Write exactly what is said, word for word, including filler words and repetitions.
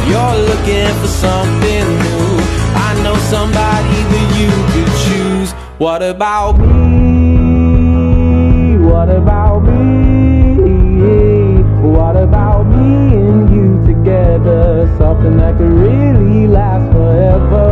You're looking for something new. I know somebody that you could choose. What about me? What about me? What about me and you together? Something that could really last forever.